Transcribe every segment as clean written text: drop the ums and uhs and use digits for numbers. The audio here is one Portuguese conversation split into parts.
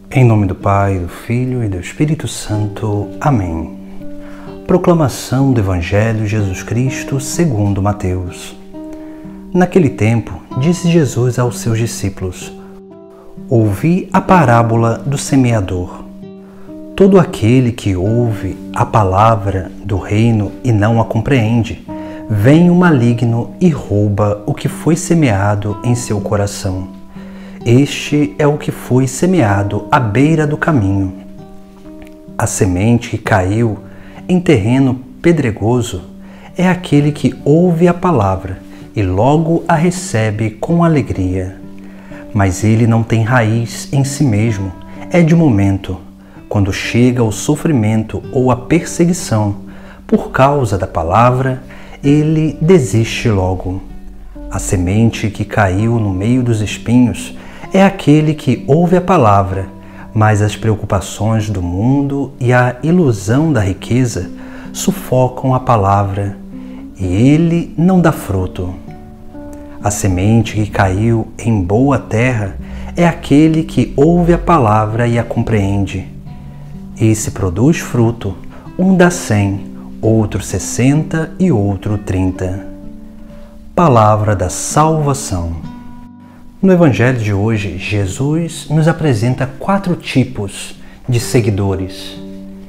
Em nome do Pai, do Filho e do Espírito Santo. Amém. Proclamação do Evangelho de Jesus Cristo segundo Mateus. Naquele tempo, disse Jesus aos seus discípulos: Ouvi a parábola do semeador. Todo aquele que ouve a palavra do reino e não a compreende, vem o maligno e rouba o que foi semeado em seu coração. Este é o que foi semeado à beira do caminho. A semente que caiu em terreno pedregoso é aquele que ouve a palavra e logo a recebe com alegria. Mas ele não tem raiz em si mesmo, é de momento. Quando chega o sofrimento ou a perseguição por causa da palavra, ele desiste logo. A semente que caiu no meio dos espinhos é aquele que ouve a palavra, mas as preocupações do mundo e a ilusão da riqueza sufocam a palavra e ele não dá fruto. A semente que caiu em boa terra é aquele que ouve a palavra e a compreende. Esse produz fruto, um dá 100, outro 60 e outro 30. Palavra da salvação. No Evangelho de hoje, Jesus nos apresenta 4 tipos de seguidores.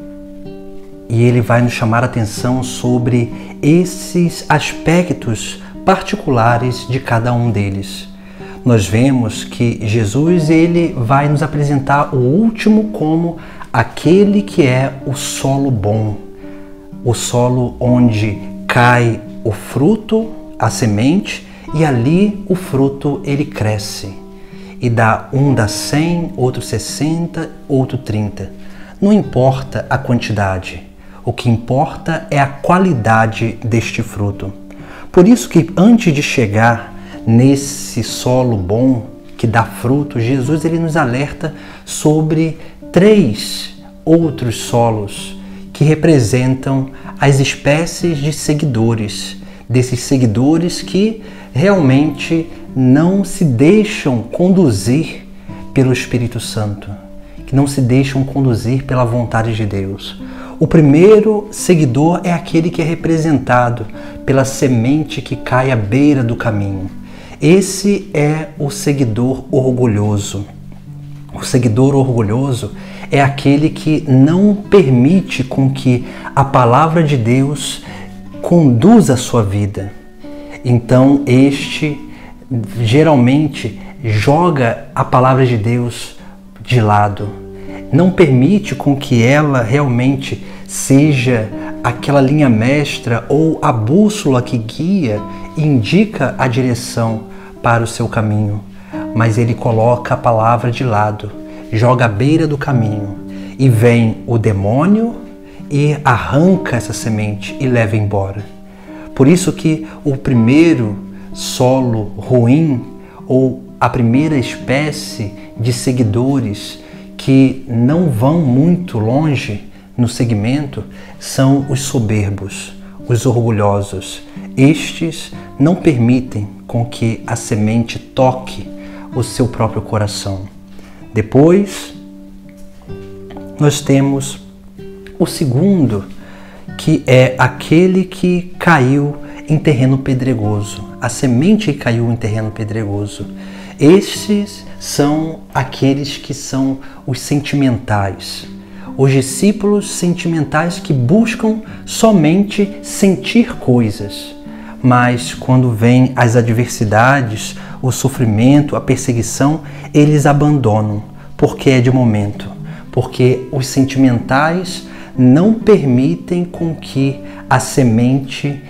E ele vai nos chamar a atenção sobre esses aspectos particulares de cada um deles. Nós vemos que Jesus ele vai nos apresentar o último como aquele que é o solo bom, o solo onde cai o fruto, a semente, e ali o fruto ele cresce e dá 100, outro 60, outro 30. Não importa a quantidade, o que importa é a qualidade deste fruto. Por isso que antes de chegar nesse solo bom que dá fruto, Jesus ele nos alerta sobre 3 outros solos que representam as espécies de seguidores, desses seguidores que realmente não se deixam conduzir pelo Espírito Santo, que não se deixam conduzir pela vontade de Deus. O primeiro seguidor é aquele que é representado pela semente que cai à beira do caminho. Esse é o seguidor orgulhoso. O seguidor orgulhoso é aquele que não permite com que a palavra de Deus conduza a sua vida. Então este geralmente joga a palavra de Deus de lado, não permite com que ela realmente seja aquela linha mestra ou a bússola que guia e indica a direção para o seu caminho, mas ele coloca a palavra de lado, joga à beira do caminho e vem o demônio e arranca essa semente e leva embora. Por isso que o primeiro solo ruim ou a primeira espécie de seguidores que não vão muito longe no segmento são os soberbos, os orgulhosos. Estes não permitem com que a semente toque o seu próprio coração. Depois, nós temos o segundo, que é aquele que caiu em terreno pedregoso, a semente que caiu em terreno pedregoso. Estes são aqueles que são os sentimentais, os discípulos sentimentais que buscam somente sentir coisas, mas quando vêm as adversidades, o sofrimento, a perseguição, eles abandonam, porque é de momento, porque os sentimentais não permitem com que a semente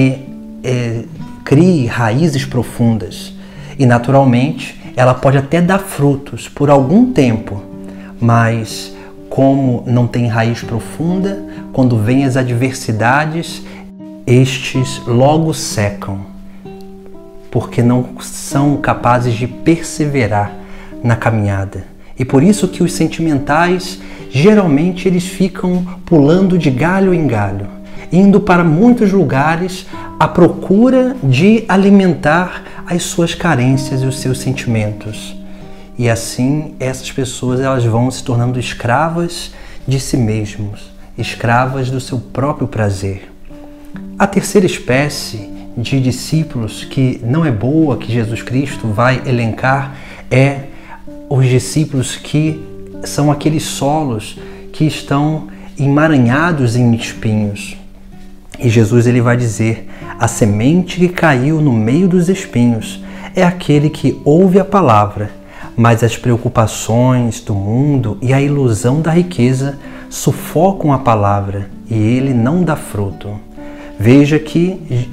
crie raízes profundas. E naturalmente ela pode até dar frutos por algum tempo, mas como não tem raiz profunda, quando vêm as adversidades, estes logo secam, porque não são capazes de perseverar na caminhada. E por isso que os sentimentais, geralmente eles ficam pulando de galho em galho, indo para muitos lugares à procura de alimentar as suas carências e os seus sentimentos. E assim essas pessoas elas vão se tornando escravas de si mesmos, escravas do seu próprio prazer. A terceira espécie de discípulos que não é boa, que Jesus Cristo vai elencar, é os discípulos que são aqueles solos que estão emaranhados em espinhos. E Jesus ele vai dizer: a semente que caiu no meio dos espinhos é aquele que ouve a palavra, mas as preocupações do mundo e a ilusão da riqueza sufocam a palavra e ele não dá fruto. Veja que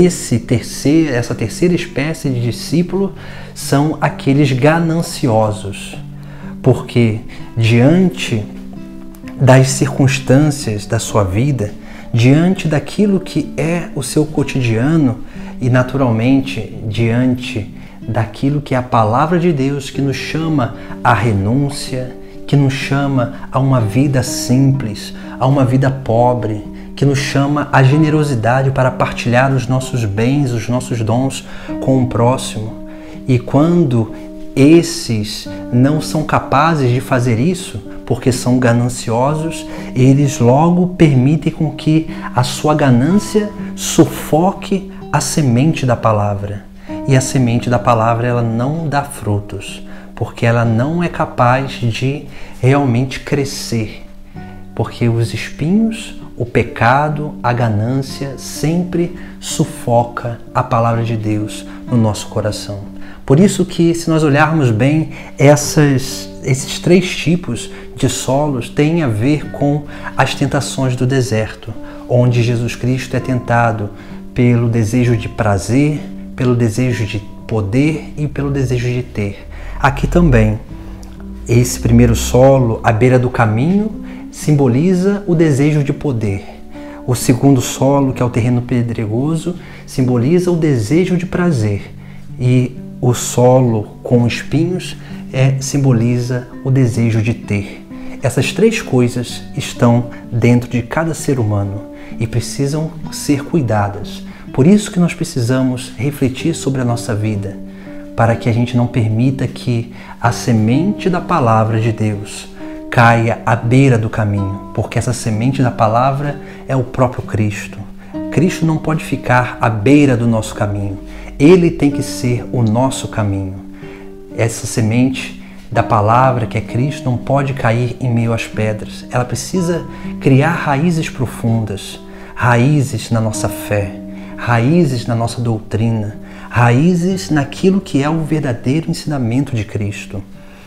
essa terceira espécie de discípulo são aqueles gananciosos, porque diante das circunstâncias da sua vida, diante daquilo que é o seu cotidiano e naturalmente diante daquilo que é a palavra de Deus que nos chama à renúncia, que nos chama a uma vida simples, a uma vida pobre, que nos chama à generosidade para partilhar os nossos bens, os nossos dons com o próximo. E quando esses não são capazes de fazer isso, porque são gananciosos, eles logo permitem com que a sua ganância sufoque a semente da palavra. E a semente da palavra ela não dá frutos, porque ela não é capaz de realmente crescer. Porque os espinhos, o pecado, a ganância sempre sufoca a palavra de Deus no nosso coração. Por isso que, se nós olharmos bem, esses três tipos de solos têm a ver com as tentações do deserto, onde Jesus Cristo é tentado pelo desejo de prazer, pelo desejo de poder e pelo desejo de ter. Aqui também, esse primeiro solo, à beira do caminho, simboliza o desejo de poder. O segundo solo, que é o terreno pedregoso, simboliza o desejo de prazer. E o solo com espinhos simboliza o desejo de ter. Essas três coisas estão dentro de cada ser humano e precisam ser cuidadas. Por isso que nós precisamos refletir sobre a nossa vida, para que a gente não permita que a semente da palavra de Deus caia à beira do caminho, porque essa semente da palavra é o próprio Cristo. Cristo não pode ficar à beira do nosso caminho, Ele tem que ser o nosso caminho. Essa semente da palavra, que é Cristo, não pode cair em meio às pedras. Ela precisa criar raízes profundas, raízes na nossa fé, raízes na nossa doutrina, raízes naquilo que é o verdadeiro ensinamento de Cristo.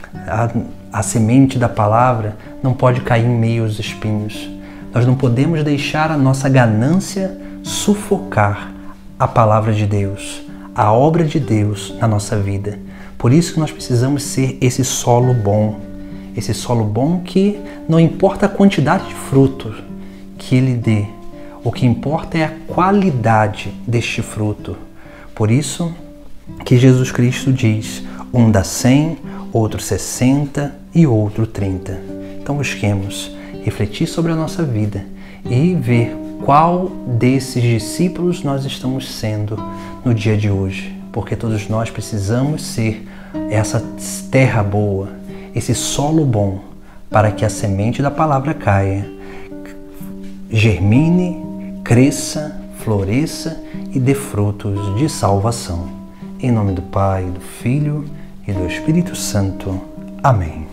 A semente da palavra não pode cair em meio aos espinhos. Nós não podemos deixar a nossa ganância sufocar a palavra de Deus, a obra de Deus na nossa vida. Por isso que nós precisamos ser esse solo bom que não importa a quantidade de fruto que ele dê, o que importa é a qualidade deste fruto. Por isso que Jesus Cristo diz: um dá 100, outro 60 e outro 30. Então busquemos refletir sobre a nossa vida e ver qual desses discípulos nós estamos sendo no dia de hoje. Porque todos nós precisamos ser essa terra boa, esse solo bom, para que a semente da palavra caia, germine, cresça, floresça e dê frutos de salvação. Em nome do Pai, do Filho e do Espírito Santo. Amém.